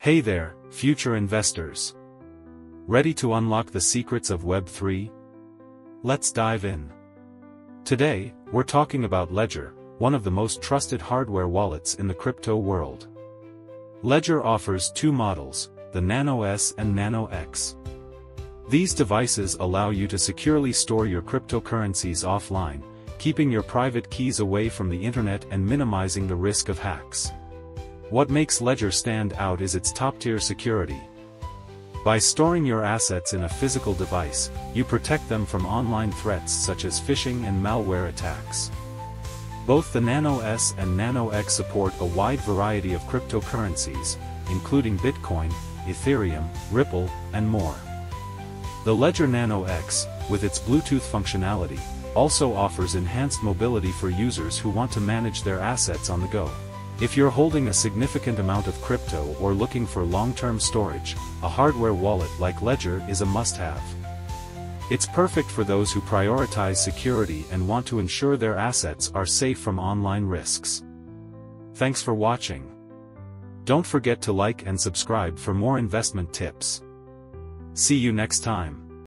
Hey there, future investors. Ready to unlock the secrets of Web 3? Let's dive in. Today, we're talking about Ledger, one of the most trusted hardware wallets in the crypto world. Ledger offers two models, the Nano S and Nano X. These devices allow you to securely store your cryptocurrencies offline, keeping your private keys away from the internet and minimizing the risk of hacks. What makes Ledger stand out is its top-tier security. By storing your assets in a physical device, you protect them from online threats such as phishing and malware attacks. Both the Nano S and Nano X support a wide variety of cryptocurrencies, including Bitcoin, Ethereum, Ripple, and more. The Ledger Nano X, with its Bluetooth functionality, also offers enhanced mobility for users who want to manage their assets on the go. If you're holding a significant amount of crypto or looking for long-term storage, a hardware wallet like Ledger is a must-have. It's perfect for those who prioritize security and want to ensure their assets are safe from online risks. Thanks for watching. Don't forget to like and subscribe for more investment tips. See you next time.